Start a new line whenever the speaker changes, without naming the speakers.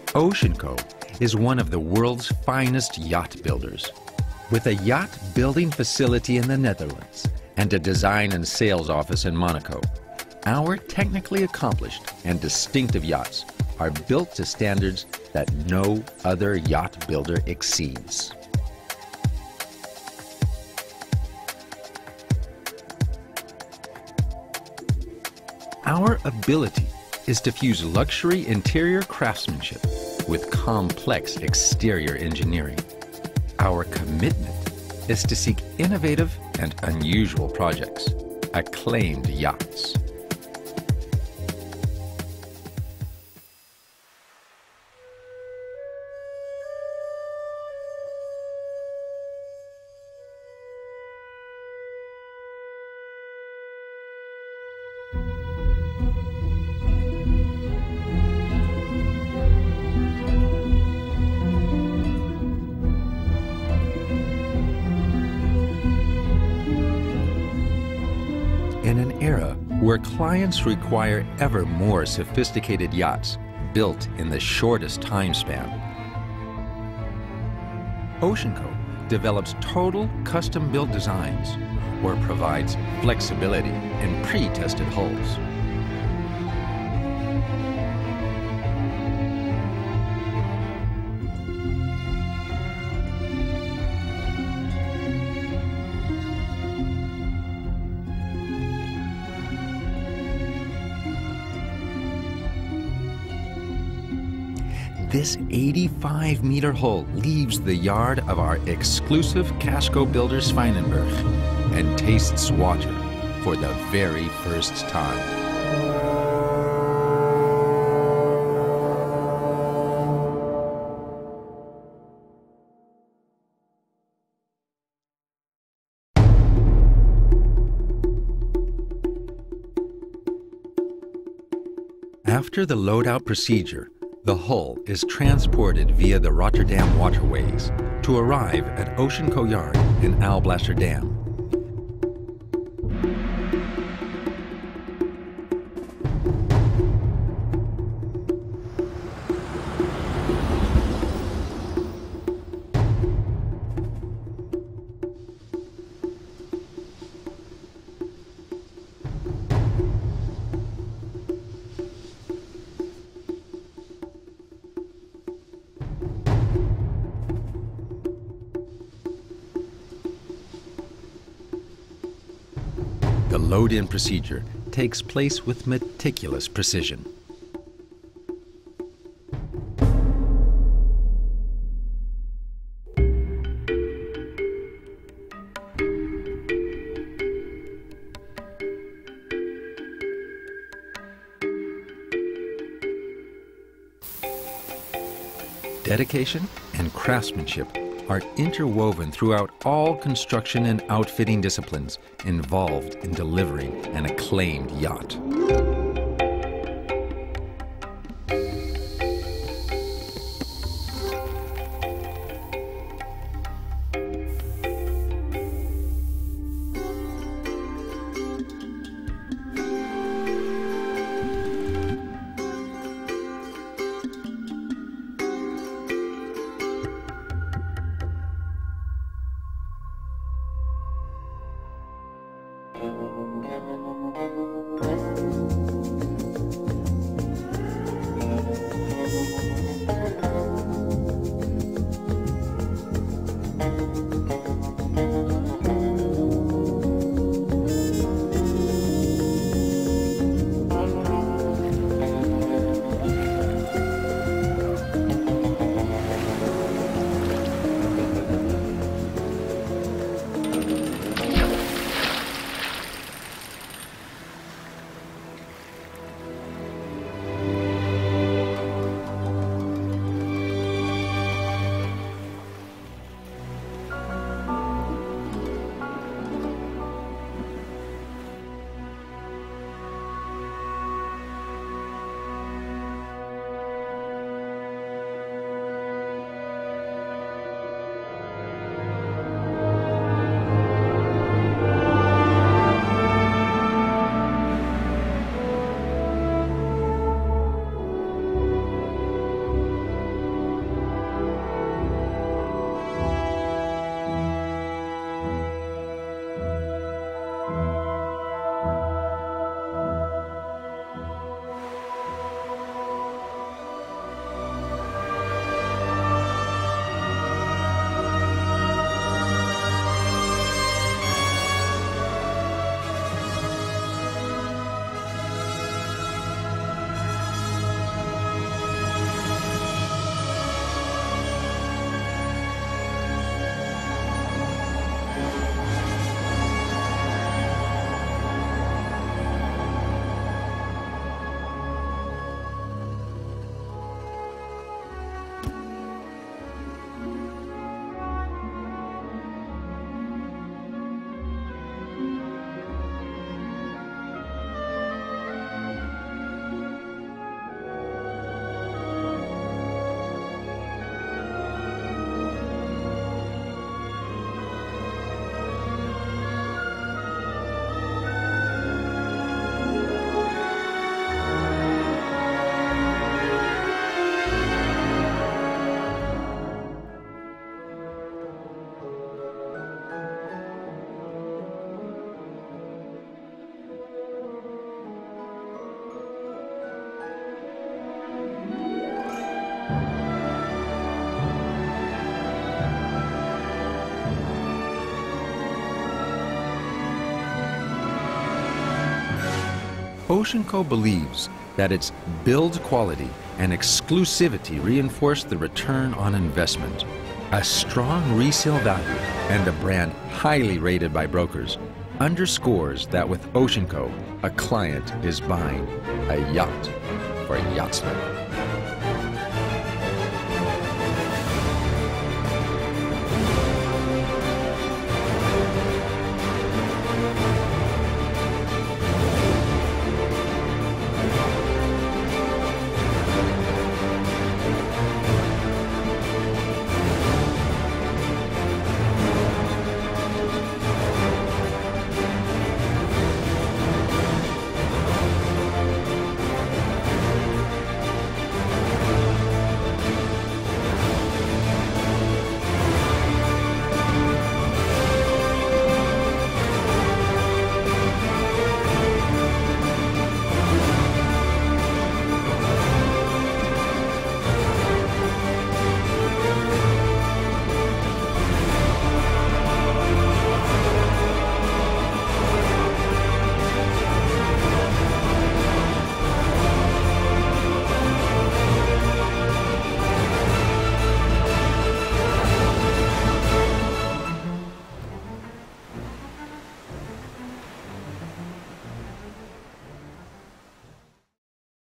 Oceanco is one of the world's finest yacht builders. With a yacht building facility in the Netherlands and a design and sales office in Monaco, our technically accomplished and distinctive yachts are built to standards that no other yacht builder exceeds. Our ability is to fuse luxury interior craftsmanship with complex exterior engineering. Our commitment is to seek innovative and unusual projects, acclaimed yachts. In an era where clients require ever more sophisticated yachts built in the shortest time span, Oceanco develops total custom-built designs or provides flexibility in pre-tested hulls. This 85-meter hull leaves the yard of our exclusive casco builder Schweinenberg and tastes water for the very first time. After the load-out procedure, the hull is transported via the Rotterdam waterways to arrive at Oceanco Yard in Aalblasser Dam. The load-in procedure takes place with meticulous precision. Dedication and craftsmanship are interwoven throughout all construction and outfitting disciplines involved in delivering an acclaimed yacht. Oceanco believes that its build quality and exclusivity reinforce the return on investment. A strong resale value and a brand highly rated by brokers underscores that with Oceanco, a client is buying a yacht for yachtsmen.